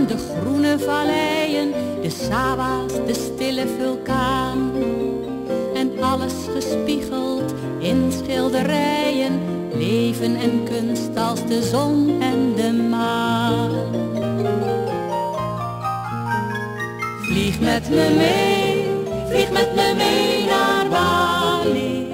bergen, de groene valleien, de Sawa's, de stille vulkaan. En alles gespiegeld in schilderijen, leven en kunst als de zon en de maan. Vlieg met me mee, vlieg met me mee naar Bali.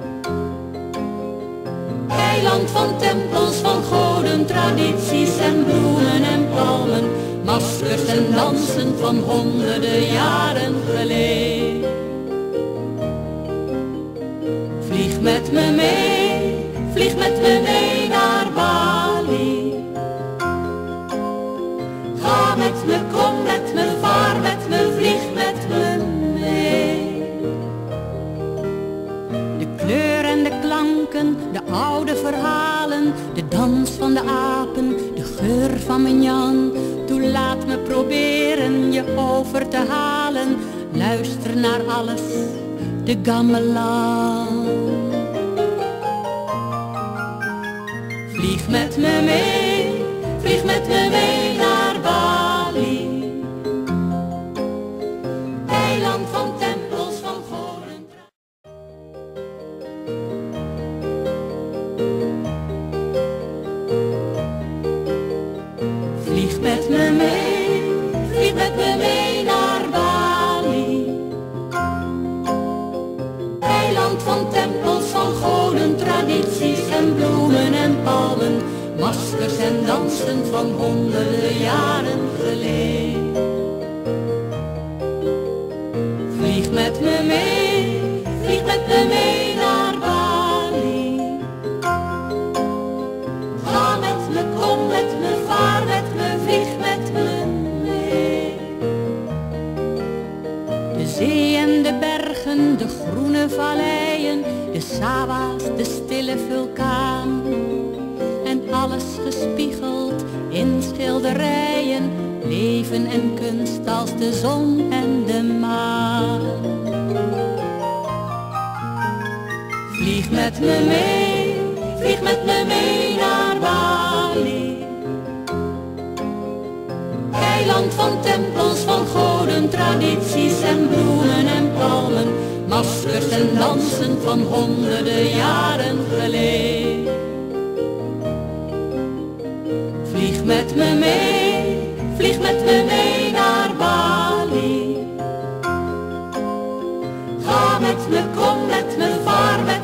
Eiland van tempels, van goden, tradities en bloemen en palmen, maskers en dansen van honderden jaren geleden. Vlieg met me mee, vlieg met me mee naar Bali. Ga met me, kom met me, vaar met me, vlieg met me mee. De kleur en de klanken, de oude verhalen, de dans van de apen, de geur van mijn Jan. Toe laat me proberen je over te halen, luister naar alles, de gamelan. Vlieg met me mee, vlieg met me mee naar Bali. Eiland van tempels, van goden. Vlieg met me mee, vlieg met me mee naar Bali. Eiland van tempels, van goden, tradities en bloemen en palmen, maskers en dansen van honderden jaren geleden. Vlieg met me mee, vlieg met me mee naar Bali. Ga met me, kom met me, vaar met me, vlieg met me mee. De zee en de bergen, de groene valleien, de Sawa's, de stille vulkaan. En alles gespiegeld in schilderijen, leven en kunst als de zon en de maan. Vlieg met me mee, vlieg met me mee naar Bali. Eiland van tempels, van goden, tradities en bloemen en palmen, maskers en dansen van honderden jaren geleden. Vlieg met me mee, vlieg met me mee naar Bali. Ga met me, kom met me, vaar met